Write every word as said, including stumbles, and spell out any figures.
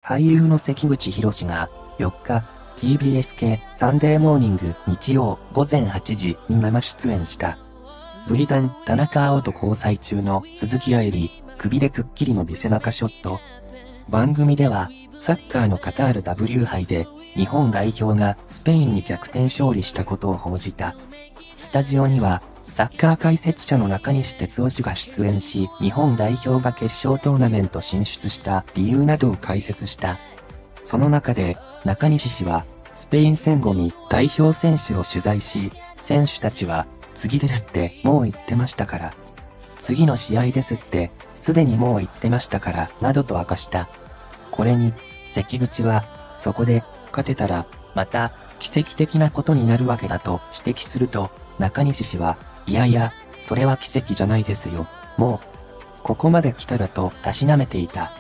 俳優の関口宏がよっか、ティービーエス 系サンデーモーニング日曜午前はちじに生出演した。ブリタン田中碧と交際中の鈴木愛理、首でくっきりの見せ中ショット。番組ではサッカーのカタール ダブリュー 杯で日本代表がスペインに逆転勝利したことを報じた。スタジオにはサッカー解説者の中西哲夫氏が出演し、日本代表が決勝トーナメント進出した理由などを解説した。その中で中西氏はスペイン戦後に代表選手を取材し、選手たちは次ですってもう言ってましたから、次の試合ですってすでにもう言ってましたから、などと明かした。これに関口はそこで勝てたらまた奇跡的なことになるわけだと指摘すると、中西氏はいやいや、それは奇跡じゃないですよ。もう、ここまで来たらとたしなめていた。